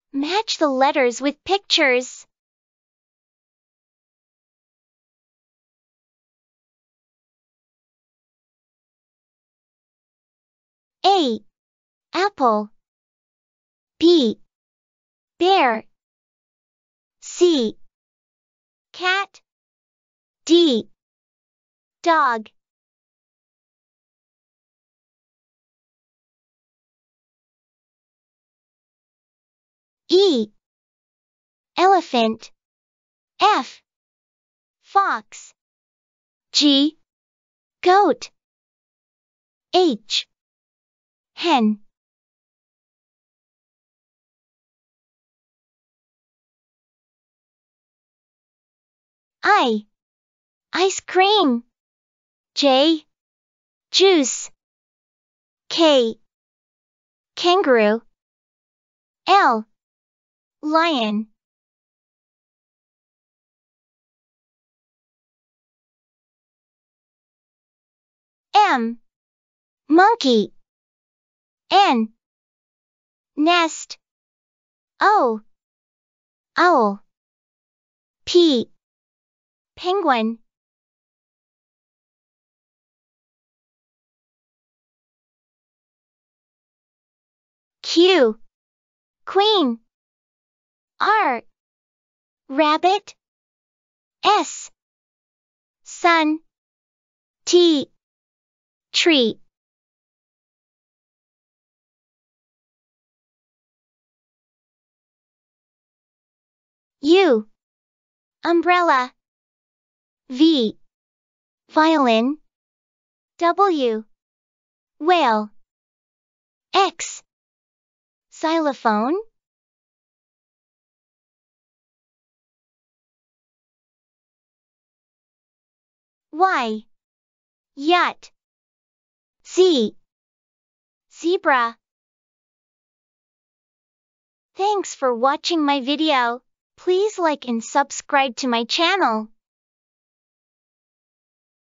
Match the letters with pictures. A. Apple. B. Bear. C. Cat. D. Dog. E. Elephant. F. Fox. G. Goat. H. Hen. I. Ice cream. J. Juice. K. Kangaroo. L. Lion. M. Monkey. N. Nest. O. Owl. P. Penguin. Q. Queen. R. Rabbit. S. Sun. T. Tree. U. Umbrella. V. Violin. W. Whale. X. Xylophone. Y. Yacht. Z. Zebra. Thanks for watching my video. Please like and subscribe to my channel.